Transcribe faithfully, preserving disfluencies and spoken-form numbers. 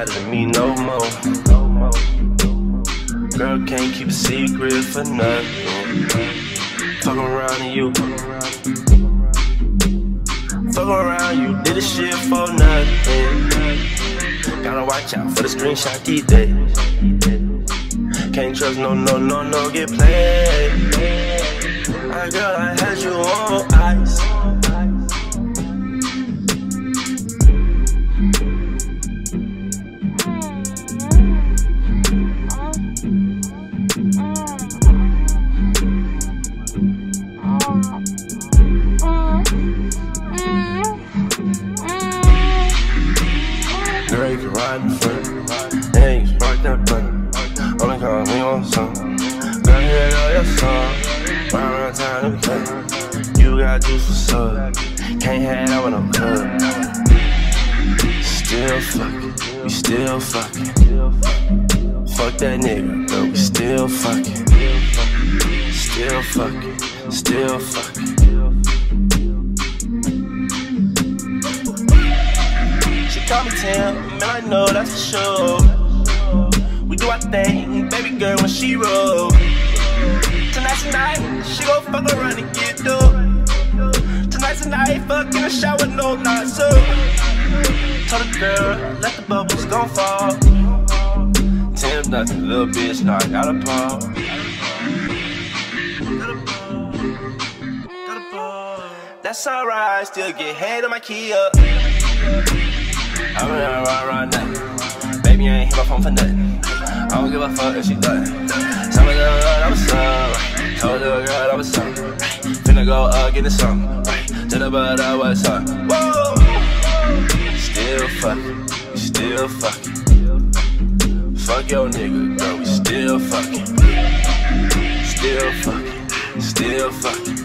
matter to me no more. Girl can't keep a secret for nothing. Fuck around and you Fuck around, you did this shit for nothing. Gotta watch out for the screenshot these days. Can't trust no, no, no, no, get played. I girl, I had you on ice. Girl, you can ride in front, and you can spark that blunt. Only call me on something. Girl, hear all your songs. Right around town to be cut. You got juice for sub. Can't have that with no cut. Still fucking, we still fucking. Fuck that nigga, girl, we still fucking. Still fucking, still fucking. Call me Tim, man, I know that's for sure. We do our thing, baby girl, when she roll. Tonight, tonight, she gon' fuck around and get dope. Tonight, tonight, fuck in the shower, no, not so. Told the girl, let the bubbles gon' fall. Tim, nothing, little bitch, now I got a ball. That's alright, still get head on my key up. I'm gonna ride right now. Baby, I ain't hit my phone for nothing. I don't give a fuck if she done. Tell me the girl that was up. Told the girl that was up. Finna go up, get the something. Tell the bird that was up. Whoa! Still fucking, we still fucking. Fuck your nigga, girl, we still fucking. Still fucking, still fucking.